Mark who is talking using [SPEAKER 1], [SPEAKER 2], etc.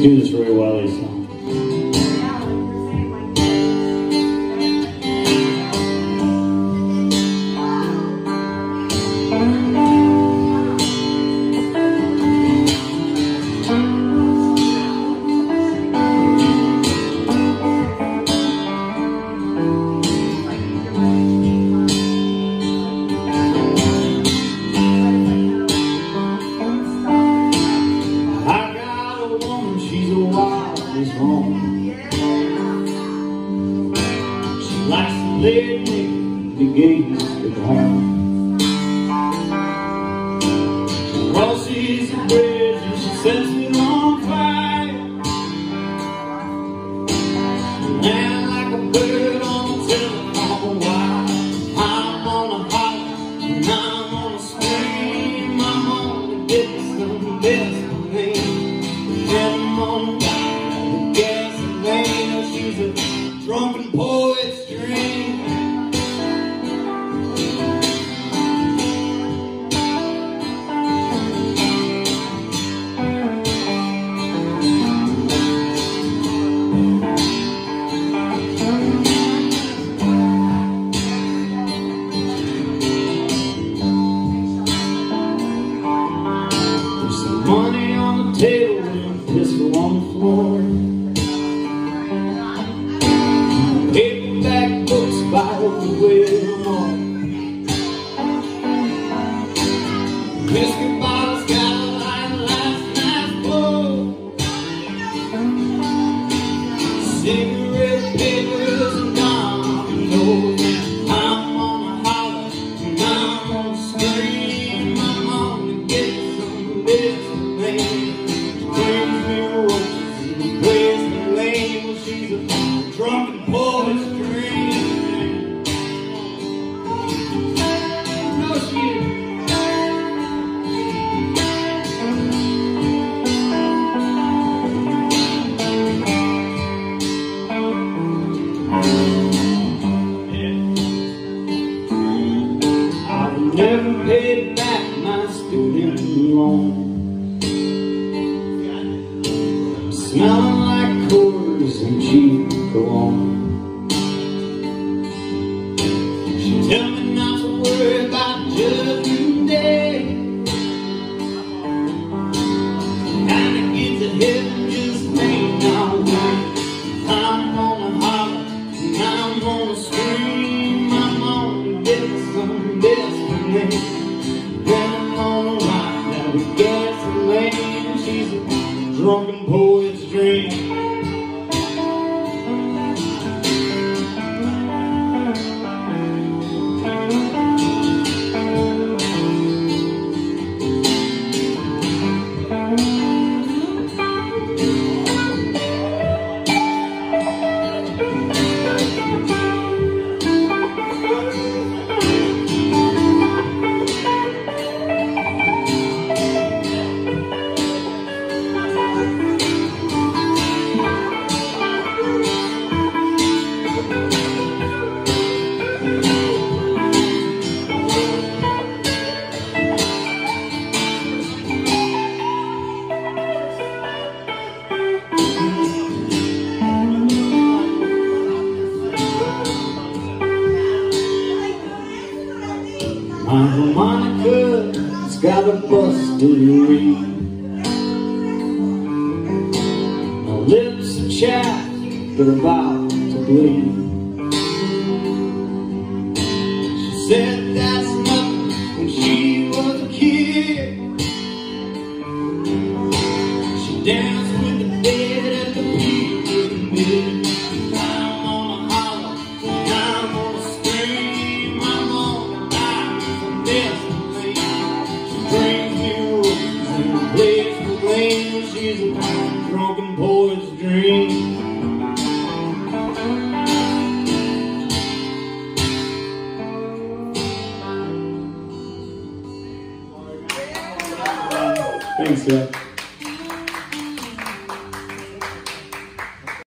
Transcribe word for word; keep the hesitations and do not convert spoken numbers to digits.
[SPEAKER 1] do this really well, these songs. She's a wild as home. She likes to lay naked the gates at home. She crosses the bridge and she sets it on fire. And like a bird on the telephone wire, I'm gonna holler and I'm gonna scream. I'm gonna get some best of me. On the gasoline, she's a drunken poet's dream. There's some money on the table, pistol on the floor, paperback books by the way more. Whiskey bottles got a light last night's blow. Cigarette papers and dominoes. I'm gonna holler and I'm gonna scream. I'm gonna get some best of me. She's a drunken poet's dream. No, she is. I've never paid back my student loan. Smelling like Coors and cheap cologne. She tell me not to worry about Judgment Day. And to get to heaven just ain't no way. I'm gonna holler and I'm gonna scream. I'm gonna get some best of me. Then I'm gonna ride down the gasoline. She's a drunken poet's dream. My harmonica, got a busted ring. My lips are chapped, they're about to bleed. She said that's nothing when she was a kid. She danced with the dead at the pyramid. I'm gonna holler, and I'm gonna scream. I'm gonna die with the best of me. She brings me roses and plays the flame. She's a drunken poet's dream. Thanks, Jeff.